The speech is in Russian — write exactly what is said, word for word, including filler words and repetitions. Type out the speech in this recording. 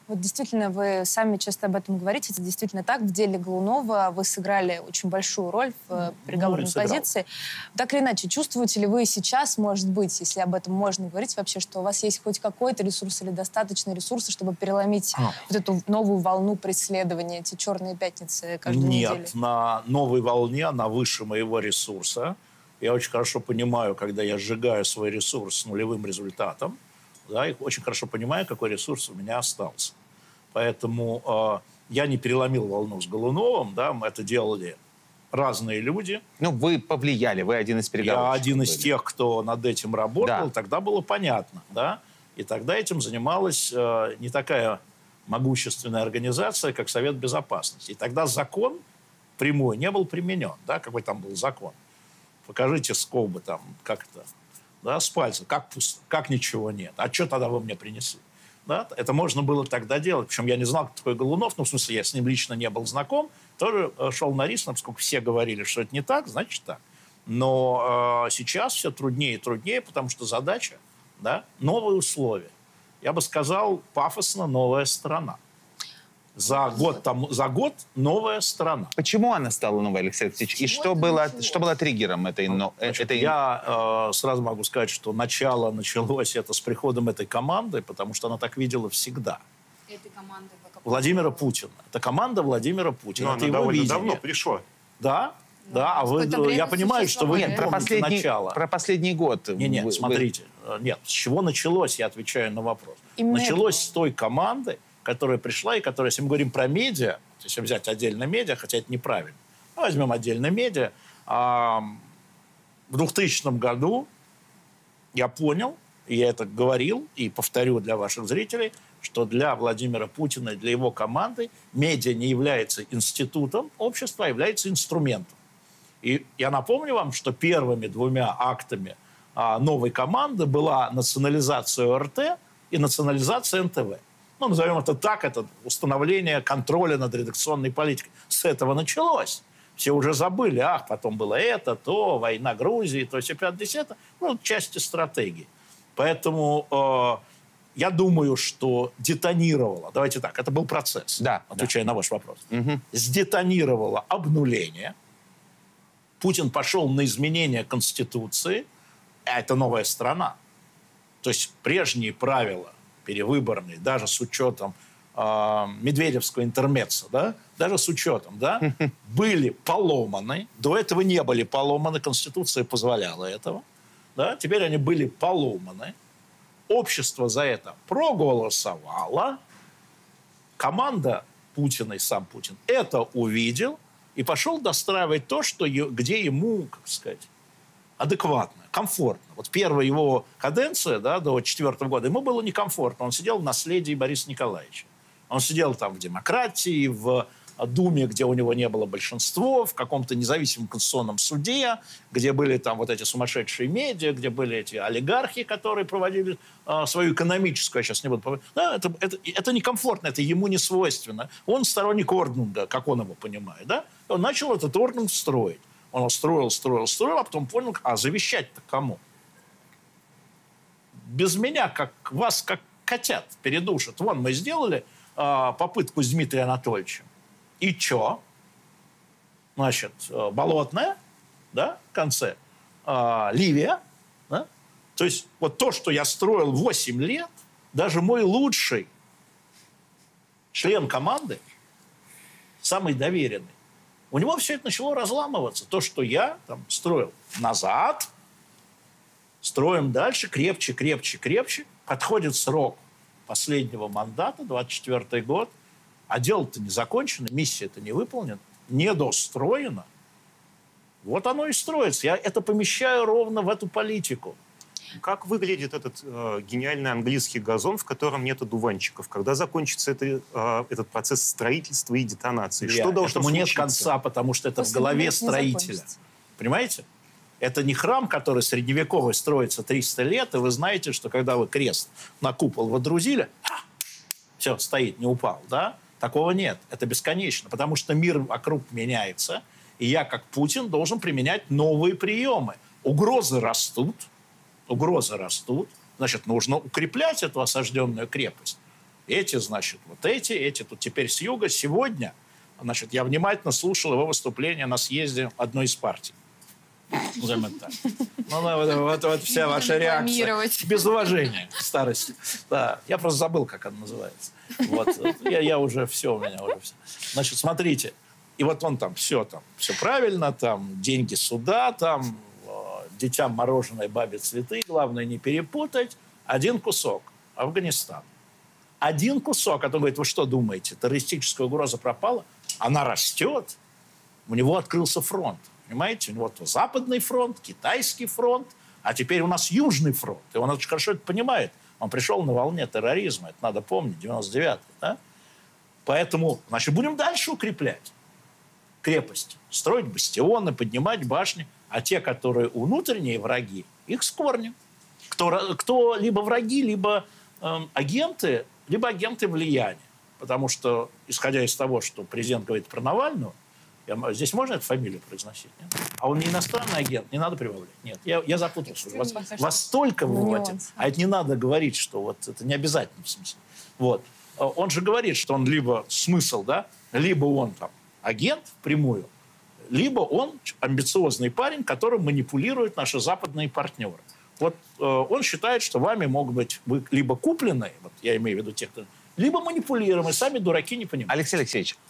Вот действительно, вы сами часто об этом говорите, это действительно так. В деле Голунова вы сыграли очень большую роль в переговорной ну, позиции. Так или иначе, чувствуете ли вы сейчас, может быть, если об этом можно говорить вообще, что у вас есть хоть какой-то ресурс или достаточно ресурса, чтобы переломить а. вот эту новую волну преследования, эти черные пятницы каждую Нет, неделю? Нет, на новой волне, она выше моего ресурса. Я очень хорошо понимаю, когда я сжигаю свой ресурс с нулевым результатом, да, и очень хорошо понимаю, какой ресурс у меня остался. Поэтому э, я не переломил волну с Голуновым, да, мы это делали разные люди. Ну, вы повлияли, вы один из переговорщиков. Я один из были. тех, кто над этим работал, да. тогда было понятно, да, и тогда этим занималась э, не такая могущественная организация, как Совет Безопасности. И тогда закон прямой не был применен, да, какой там был закон. Покажите скобы там, как это, да, с пальца, как пусто, как ничего нет. А что тогда вы мне принесли? Да? Это можно было тогда делать. Причем я не знал, кто такой Голунов, ну, в смысле, я с ним лично не был знаком, тоже шел на риск, поскольку все говорили, что это не так, значит так. Но э, сейчас все труднее и труднее, потому что задача, да, новые условия. Я бы сказал, пафосно новая страна. За год, там, за год новая страна. Почему она стала новой, Алексей Алексеевич? И что было, что было триггером этой... Но, Значит, этой... Я э, сразу могу сказать, что начало началось это с приходом этой команды, потому что она так видела всегда. Этой команды Владимира Путина. Это команда Владимира Путина. Но это она его довольно видение. давно пришла. Да, да. да. А вы, я понимаю, что вы Нет, не про помните последний, начало. Про последний год. Нет, нет, вы, смотрите. Вы... Нет, с чего началось, я отвечаю на вопрос. Именно началось это. с той команды, которая пришла, и которая, если мы говорим про медиа, если взять отдельно медиа, хотя это неправильно, возьмем отдельно медиа, а, в двухтысячном году я понял, и я это говорил, и повторю для ваших зрителей, что для Владимира Путина и для его команды медиа не является институтом общества, а является инструментом. И я напомню вам, что первыми двумя актами а, новой команды была национализация О Р Т и национализация Эн Тэ Вэ. Ну, назовем это так, это установление контроля над редакционной политикой. С этого началось. Все уже забыли, ах, потом было это, то, война Грузии, то, все пятьдесят, ну, части стратегии. Поэтому э, я думаю, что детонировало, давайте так, это был процесс, да, отвечая да. на ваш вопрос, угу. сдетонировало обнуление, Путин пошел на изменение Конституции, а это новая страна. То есть прежние правила перевыборные, даже с учетом э, Медведевского интермеца, да, даже с учетом, да, были поломаны. До этого не были поломаны, Конституция позволяла этого. Да, теперь они были поломаны. Общество за это проголосовало. Команда Путина и сам Путин это увидел и пошел достраивать то, что, где ему, как сказать, адекватно, комфортно. Вот первая его каденция, да, до четвертого года, ему было некомфортно. Он сидел в наследии Бориса Николаевича. Он сидел там в демократии, в Думе, где у него не было большинства, в каком-то независимом конституционном суде, где были там вот эти сумасшедшие медиа, где были эти олигархи, которые проводили э, свою экономическую, я сейчас не буду... Да, это, это, это некомфортно, это ему не свойственно. Он сторонник Орднунга, как он его понимает, да? Он начал этот Орднунг строить. Он его строил, строил, строил, а потом понял, а завещать-то кому? Без меня, как вас, как котят передушат. Вон, мы сделали э, попытку с Дмитрием Анатольевичем. И чё? Значит, э, Болотная, да, в конце, э, Ливия, да? То есть вот то, что я строил восемь лет, даже мой лучший член команды, самый доверенный, у него все это начало разламываться. То, что я там строил назад, строим дальше, крепче, крепче, крепче. Подходит срок последнего мандата, двадцать четвёртый год, а дело-то не закончено, миссия-то не выполнена, не достроена. Вот оно и строится. Я это помещаю ровно в эту политику. Как выглядит этот э, гениальный английский газон, в котором нет одуванчиков? Когда закончится это, э, этот процесс строительства и детонации? Я, что должно этому случиться? нет конца, потому что это После в голове этого строителя. Понимаете? Это не храм, который средневековый строится триста лет, и вы знаете, что когда вы крест на купол водрузили, все, стоит, не упал, да? Такого нет. Это бесконечно, потому что мир вокруг меняется, и я, как Путин, должен применять новые приемы. Угрозы растут, угрозы растут, значит, нужно укреплять эту осажденную крепость. Эти, значит, вот эти, эти тут теперь с юга. Сегодня, значит, я внимательно слушал его выступление на съезде одной из партий. Назовем это так. Ну, вот, вот, вот вся ваша реакция. Без уважения к старости. Да, я просто забыл, как она называется. Вот. Я, я уже все, у меня уже все. Значит, смотрите. И вот он там все, там, все правильно, там, деньги суда, там, э, детям мороженое, бабе цветы. Главное не перепутать. Один кусок. Афганистан. Один кусок. А то говорит, вы что думаете, террористическая угроза пропала? Она растет. У него открылся фронт. Понимаете? У него вот Западный фронт, Китайский фронт, а теперь у нас Южный фронт. И он очень хорошо это понимает. Он пришел на волне терроризма. Это надо помнить, девяносто девятый. Да? Поэтому, значит, будем дальше укреплять крепости. Строить бастионы, поднимать башни. А те, которые внутренние враги, их с корнем. Кто, кто либо враги, либо э, агенты, либо агенты влияния. Потому что, исходя из того, что президент говорит про Навального, я, здесь можно эту фамилию произносить? Нет? А он не иностранный агент, не надо прибавлять. Нет, я, я запутался. Вас, вас столько выводит. А это не надо говорить, что вот это не обязательно в смысле. Вот. Он же говорит, что он либо смысл, да, либо он там агент впрямую, либо он амбициозный парень, которым манипулируют наши западные партнеры. Вот э, он считает, что вами могут быть вы либо купленные, вот я имею в виду тех, кто, либо манипулируемые, сами дураки не понимают. Алексей Алексеевич,